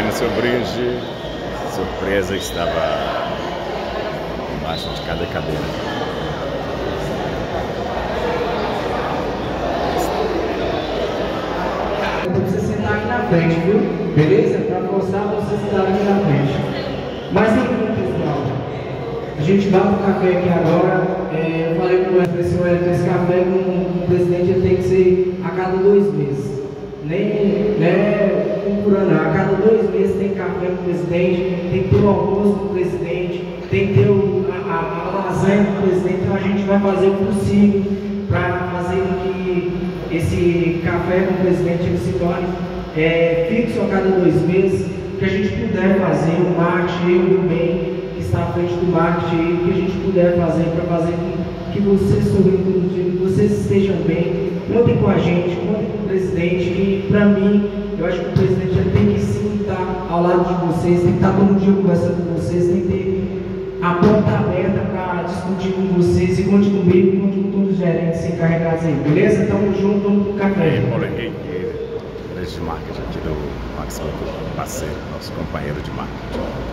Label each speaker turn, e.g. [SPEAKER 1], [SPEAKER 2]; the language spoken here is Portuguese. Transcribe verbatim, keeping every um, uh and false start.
[SPEAKER 1] no seu brinde. Surpresa, estava embaixo de cada cadeira.
[SPEAKER 2] Então você sentar aqui na frente, viu? Beleza? Para mostrar você sentar aqui na frente. Mas enfim, pessoal, a gente vai pro café aqui agora. É, eu falei com o professor que esse café com o presidente ele tem que ser a cada dois meses. Nem, né, um por ano, a cada dois meses tem café com o presidente, tem que ter o almoço com o presidente, tem que ter o, a, a, a lasanha com o presidente. Então a gente vai fazer o possível para fazer com que esse café com o presidente ele se torne é, fixo a cada dois meses, que a gente puder fazer o marketing, eu e o bem que está à frente do marketing, que a gente puder fazer para fazer com que vocês sorriam todo dia, que vocês estejam bem. Contem com a gente, contem com o presidente, que para mim, eu acho que o presidente já tem que sim estar ao lado de vocês, tem que estar todo dia conversando com vocês, tem que ter a porta aberta para discutir com vocês, e conte comigo, conte com todos os gerentes encarregados aí, beleza? Tamo junto, vamos pro café.
[SPEAKER 1] E Paulo Henrique, gerente de marketing aqui do Max, parceiro, nosso companheiro de marketing.